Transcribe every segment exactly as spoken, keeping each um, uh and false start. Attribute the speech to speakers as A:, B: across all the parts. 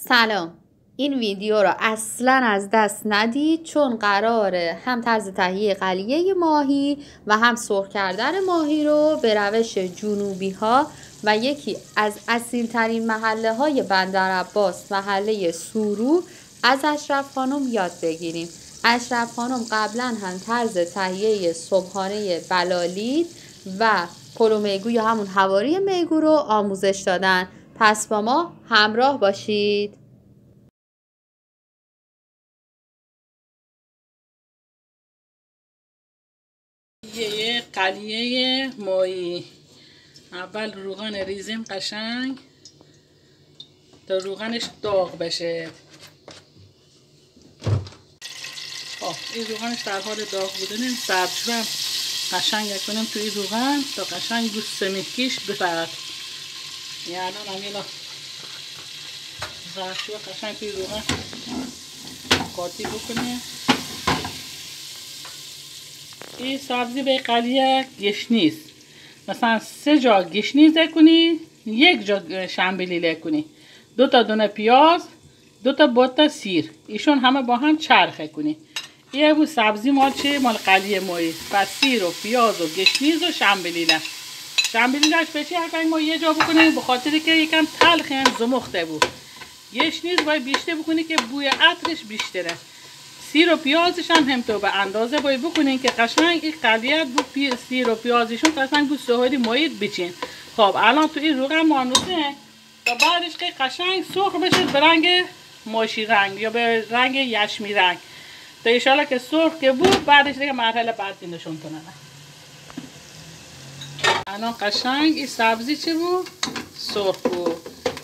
A: سلام. این ویدیو رو اصلا از دست ندید چون قراره هم طرز تهیه قلیه ماهی و هم سرخ کردن ماهی رو به روش جنوبی ها و یکی از اصیل ترین محله های بندر عباس، محله سورو، از اشرف خانم یاد بگیریم. اشرف خانم قبلا هم طرز تهیه صبحانه بلالید و پلو میگو یا همون حواری میگو رو آموزش دادن. پس با ما همراه باشید.
B: یه قلیه ماهی. اول روغن ریزیم قشنگ تا روغنش داغ بشه. خب این روغنش در حال داغ بودن، سبزی هم قشنگ کنیم توی روغن تا قشنگ بو سمیکیش بپرد. یعنی الان همینا زرشو قشنگ توی روغن قاطی بکنیم. این سبزی به قلیه گشنیز، مثلا سه جا گشنیز کنی، یک جا شنبلیله کنی، دو تا دونه پیاز، دو تا بوتا سیر، ایشون همه با هم چرخه کنی. یه بو سبزی مال چه؟ مال قلیه ماهی. پس سیر و پیاز و گشنیز و شنبلیله. شنبلیلهش به چه حرفی ما یه جا بکنیم؟ به خاطر که یکم تلخ هم زمخته بود. گشنیز باید بیشتر بکنی که بوی عطرش بیشتره. سیر و پیازش هم همینطور به اندازه باید بکنین که قشنگ این قلیه بو پی سیر و پیازشون قشنگ بو سوهری مایید بچین. خب الان تو این روغن مانوسه تا بعدش که قشنگ سرخ بشه به رنگ ماشی رنگ یا به رنگ یشمی رنگ. تا ایشالا که سرخ که بود بعدش دیگه مرحله بعدی نشون کنن. الان قشنگ این سبزی چه بود؟ سرخ بود.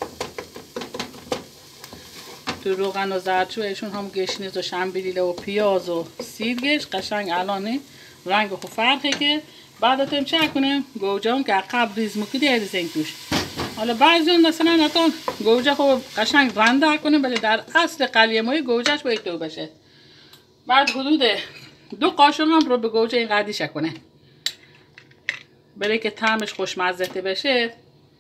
B: تو روغن و زردچوبشون هم گشنیز و شنبلیله و پیاز و سیرگش قشنگ الان رنگ خو فرقه که بعد هم چه کنیم؟ گوجه هم که عقب ریز مکیدی ریزین توش. حالا بعضی اون مثلا نتون گوجه خو قشنگ رنده کنیم، ولی در اصل قلیه ماهی گوجهش باید تو بشه. بعد حدود دو قاشق هم رو به گوجه این قدیشه کنه برای که طعمش خوشمزه بشه.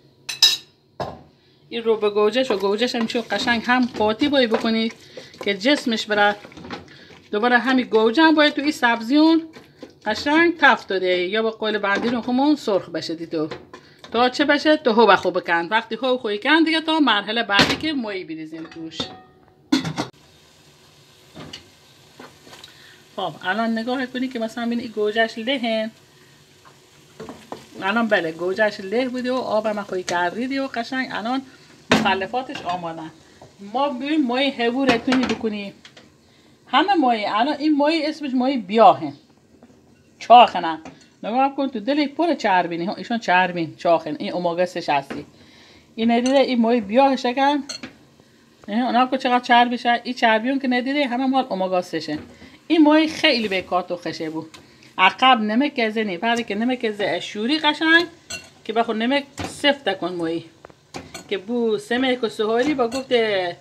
B: این رو به گوجهش و گوجهش هم چون قشنگ هم قاطی باید بکنید که جسمش بره. دوباره همین گوجه هم باید تو این سبزیون قشنگ تفت داده یا به قول بندیرون خمون سرخ بشه دیدو تا چه بشه؟ تا هو بخو بکن. وقتی هو خوی کن دیگه تا مرحله بعدی که ماهی بریزیم توش. خب الان نگاه کنی که مثلا ببین این گوجهش لهن. الان بله گوجهش له بوده و آب هم خوی کردیدی و قشنگ الان مخلفاتش آمادن. ما ببین ماهی هبور کنی بکنی همه ماهی. الان این ماهی اسمش ماهی بیاهه، چاخه. نه نگاه کن تو دل پر چربینی ها، ایشون چربین چاخن. این اومگا سه هستی. این ندیده این ماهی بیاه شکن. اونا کو چقدر چربی شه. این چربیون که ندیده همه مال اومگا سه شه. این ماهی خیلی به کاتو خشه بود. عقب نمک ازنی بعد که نمک از اشوری قشنگ که بخور نمک سفت کن ماهی که بو سمک و سهاری با گفت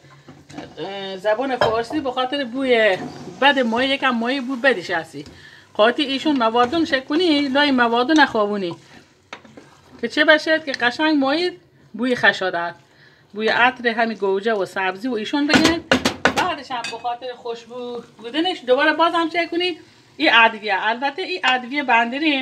B: زبان فارسی به خاطر بوی بد ماهی یکم ماهی بو بدش هستی. خاطی ایشون موادون شکنی لای موادو نخوابونی که چه بشه که قشنگ ماهی بوی خشادت بوی عطر همین گوجه و سبزی و ایشون بگن. بعدش هم به خاطر خوشبو بودنش دوباره باز هم چه کنی این ادویه. البته این ادویه بندری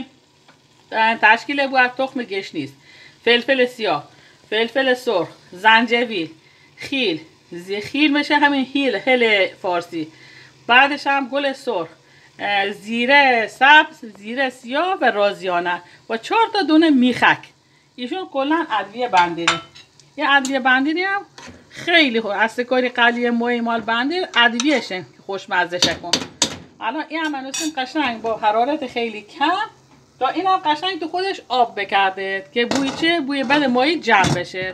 B: تشکیل بود از تخم گشنیز، فلفل سیاه، فلفل سرخ، زنجبیل، خیل، خیل میشه همین هیل هل فارسی. بعدش هم گل سرخ، زیره سبز، زیره سیاه و رازیانه و چهار تا دونه میخک. ایشون کلا ادویه بندری. یه ادویه بندری هم خیلی خوب از کاری قلیه ماهی مال بندر ادویهشه خوشمزه کن. الان این هم منوسیم قشنگ با حرارت خیلی کم تا این هم قشنگ تو خودش آب بکرده که بوی چه؟ بوی بد ماهی جمع بشه.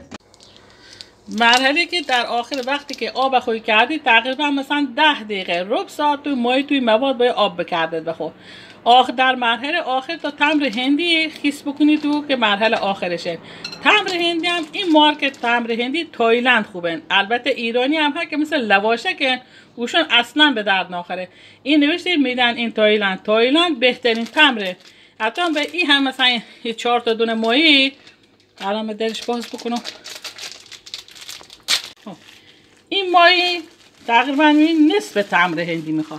B: مرحله که در آخر وقتی که آب خوی کردی تقریبا مثلا ده دقیقه ربع ساعت تو ماهی توی مواد باید آب بکرده بخور. آخر در مرحله آخر تا تمر هندی خیس بکنی تو که مرحله آخرشه. تمر هندی هم این مارکت تمر هندی تایلند خوبن. البته ایرانی هم هست که مثل لواشه که اوشون اصلا به درد ناخره. این نوشته میدن این تایلند. تایلند بهترین تمره. حتی به این هم مثلا چهار تا دونه ماهی الان به درش باز بکنم. این ماهی تقریبا نصف تمر هندی میخواد.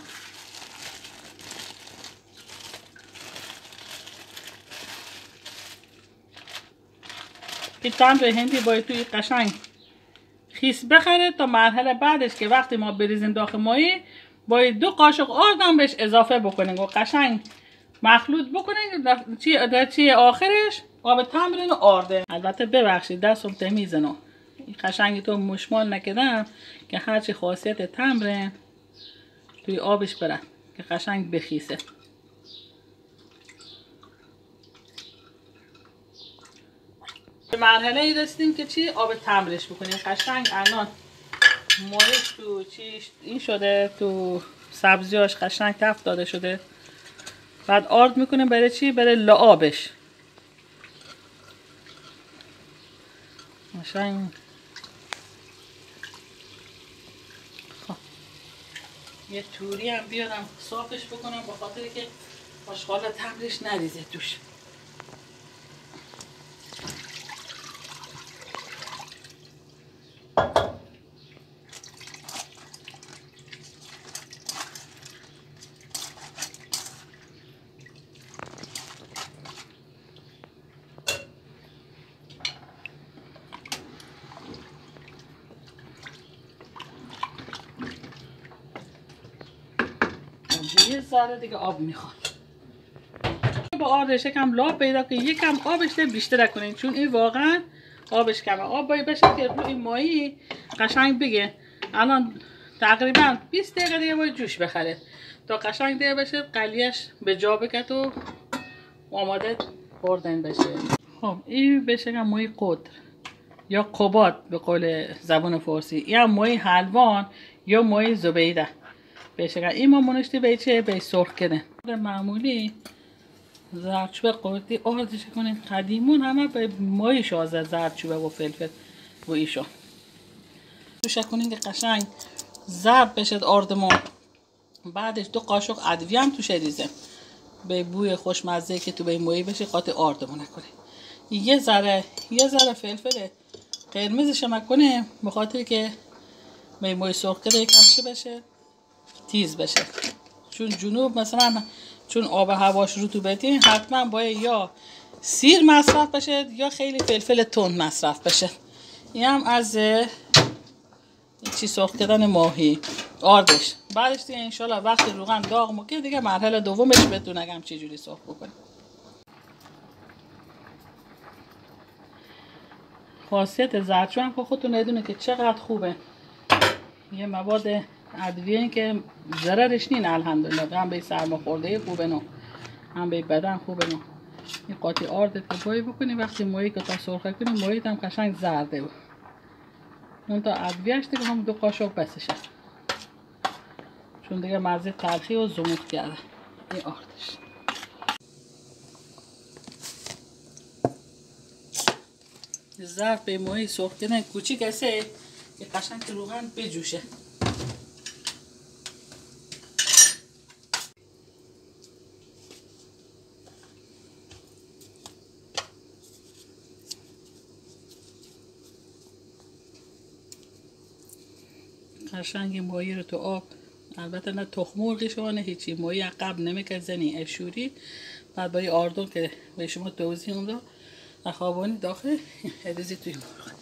B: این تمر هندی باید توی قشنگ خیس بخره تا مرحله بعدش که وقتی ما بریزیم داخل ماهی باید دو قاشق آردم بهش اضافه بکنیم و قشنگ مخلوط بکنیم. در چی آخرش آب تمرین و آرده. البته ببخشید دستم تمیزه، این قشنگی تو مشمال نکردم که هرچی خاصیت تمرین توی آبش بره که قشنگ بخیسه. به مرحله ای رسیدیم که چی آب تمرش بکنیم. قشنگ الان مایش تو چیش این شده، تو سبزیاش قشنگ تفت داده شده. بعد آرد میکنیم برای چی؟ برای لعابش. قشنگ خب یه توری هم بیارم صافش بکنم با خاطر که آشغال تمرش نریزه توش. یه ذره دیگه آب میخواد. با آردش یکم لاب پیدا که یکم آبش بیشتر کنین چون این واقعا آبش کمه. آب باید بشه که روی ماهی قشنگ بگه. الان تقریبا بیست دقیقه دیگه باید جوش بخره تا قشنگ دیگه بشه قلیش به جا بکت و آماده خوردن بشه. خب این بشه که ماهی قدر یا قباد به قول زبان فارسی، یا ماهی حلوان یا ماهی زبیده بشه. این ما منشتی به چه؟ به سرخ کنه. معمولی زردچوبه قورتی آردش کنیم. قدیمون همه به ماهی شازه زردچوبه و فلفل و ایشو توش کنیم که قشنگ زرد بشه آردمون. بعدش دو قاشق ادویه هم توش ریزه به بوی خوشمزه که تو به ماهی بشه قاطع آردمون نکنه. یه ذره یه ذره فلفل قرمزش هم کنه به خاطر که به ماهی سرخ کنه یکم چی بشه تیز بشه. چون جنوب مثلا چون آب هواش رطوبتی حتما باید یا سیر مصرف بشه یا خیلی فلفل تند مصرف بشه. این هم از چی سرخ کردن ماهی آردش. بعدش دیگه انشالله وقتی روغن داغ مکه دیگه مرحله دومش بهتون نگم چه جوری سرخ بکنیم. خاصیت زردچوبه هم که خودتون بدونه که چقدر خوبه. یه مواد ادویه که ضررش نین الحمدلله. هم به سرماخوردگی خوبه نو هم به بدن خوبه نو. این قاطی آرد تبایی بکنی وقتی ماهی که تا سرخه کنی ماهی هم قشنگ زرده بود. اون تا ادویهش دیگه هم دو قاشق بسشه چون دیگه مزه تلخی و زموت کرده. این آردش ظرف به ماهی سرخ کردن کوچیک هسته که قشنگ روغن بجوشه. قشنگ ماهی رو تو آب، البته نه تخم مرغش و نه هیچی، ماهی عقب نمیکرد زنی افشوری. بعد با آردون که به شما توضیح هم داد اخوابانی داخل ریزی توی مرغ.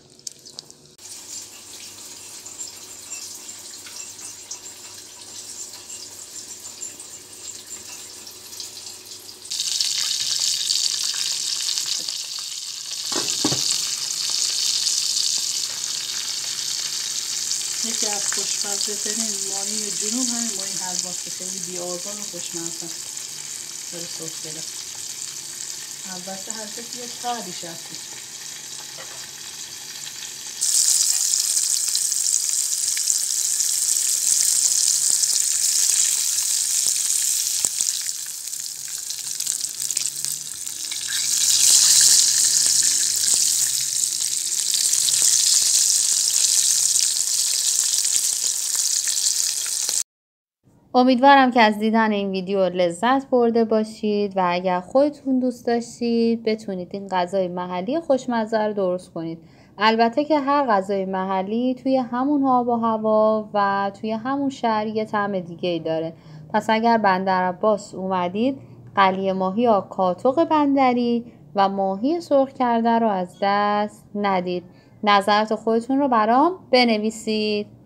B: یکی از خوشمزه ترین ماهی جنوب همین ماهی حلواست که خیلی بی‌آزار و خوشمزه برای سرخ کردن. البته هر کسی یک طعمیش هستی.
A: امیدوارم که از دیدن این ویدیو لذت برده باشید و اگر خودتون دوست داشتید بتونید این غذای محلی خوشمزه رو درست کنید البته که هر غذای محلی توی همون آب و هوا و توی همون شهر یه طعم دیگه ای داره. پس اگر بندر عباس اومدید، قلیه ماهی یا کاتوق بندری و ماهی سرخ کرده رو از دست ندید. نظرات خودتون رو برام بنویسید.